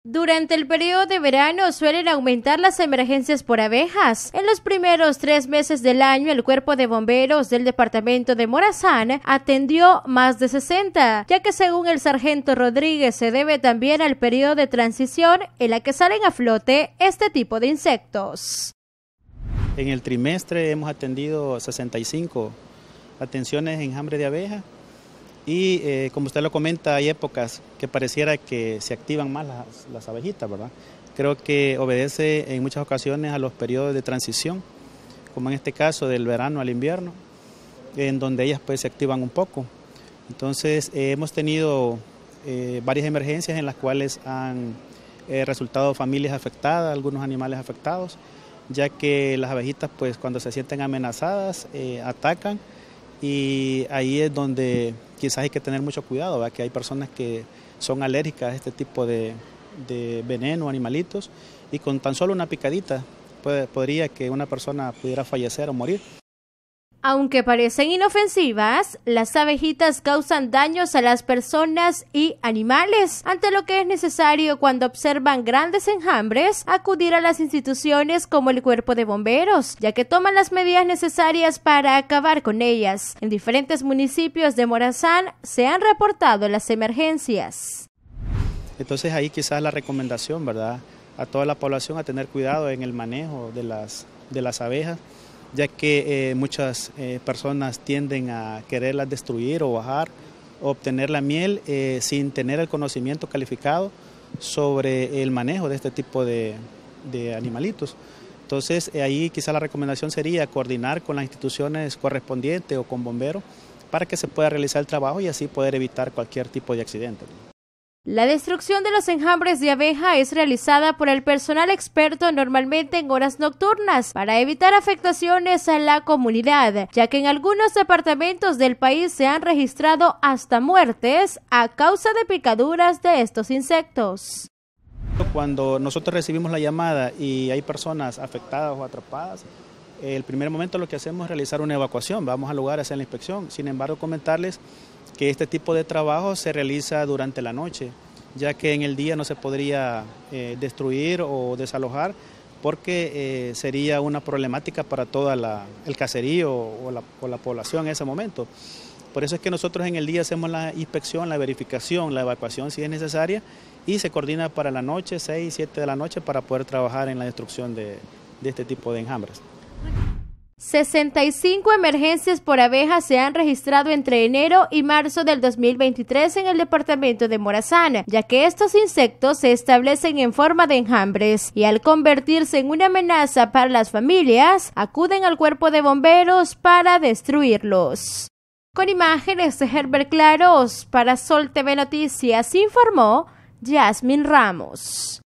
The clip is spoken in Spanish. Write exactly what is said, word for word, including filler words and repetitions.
Durante el periodo de verano suelen aumentar las emergencias por abejas. En los primeros tres meses del año, el Cuerpo de Bomberos del departamento de Morazán atendió más de sesenta, ya que según el sargento Rodríguez se debe también al periodo de transición en la que salen a flote este tipo de insectos. En el trimestre hemos atendido sesenta y cinco atenciones de enjambre de abeja. Y eh, como usted lo comenta, hay épocas que pareciera que se activan más las, las abejitas, ¿verdad? Creo que obedece en muchas ocasiones a los periodos de transición, como en este caso del verano al invierno, en donde ellas pues se activan un poco. Entonces eh, hemos tenido eh, varias emergencias en las cuales han eh, resultado familias afectadas, algunos animales afectados, ya que las abejitas pues cuando se sienten amenazadas eh, atacan. Y ahí es donde quizás hay que tener mucho cuidado, ¿verdad? Que hay personas que son alérgicas a este tipo de, de veneno, animalitos, y con tan solo una picadita puede, podría que una persona pudiera fallecer o morir. Aunque parecen inofensivas, las abejitas causan daños a las personas y animales, ante lo que es necesario cuando observan grandes enjambres acudir a las instituciones como el Cuerpo de Bomberos, ya que toman las medidas necesarias para acabar con ellas. En diferentes municipios de Morazán se han reportado las emergencias. Entonces ahí quizás la recomendación, ¿verdad?, a toda la población a tener cuidado en el manejo de las, de las abejas, ya que eh, muchas eh, personas tienden a quererlas destruir o bajar, o obtener la miel eh, sin tener el conocimiento calificado sobre el manejo de este tipo de, de animalitos. Entonces eh, ahí quizá la recomendación sería coordinar con las instituciones correspondientes o con bomberos para que se pueda realizar el trabajo y así poder evitar cualquier tipo de accidente. La destrucción de los enjambres de abeja es realizada por el personal experto normalmente en horas nocturnas para evitar afectaciones a la comunidad, ya que en algunos departamentos del país se han registrado hasta muertes a causa de picaduras de estos insectos. Cuando nosotros recibimos la llamada y hay personas afectadas o atrapadas, el primer momento lo que hacemos es realizar una evacuación, vamos al lugar a hacer la inspección. Sin embargo, comentarles que este tipo de trabajo se realiza durante la noche, ya que en el día no se podría eh, destruir o desalojar porque eh, sería una problemática para todo el caserío o la, o la población en ese momento. Por eso es que nosotros en el día hacemos la inspección, la verificación, la evacuación si es necesaria y se coordina para la noche, seis, siete de la noche, para poder trabajar en la destrucción de, de este tipo de enjambres. sesenta y cinco emergencias por abejas se han registrado entre enero y marzo del dos mil veintitrés en el departamento de Morazán, ya que estos insectos se establecen en forma de enjambres y al convertirse en una amenaza para las familias, acuden al Cuerpo de Bomberos para destruirlos. Con imágenes de Herbert Claros, para Sol T V Noticias, informó Yasmin Ramos.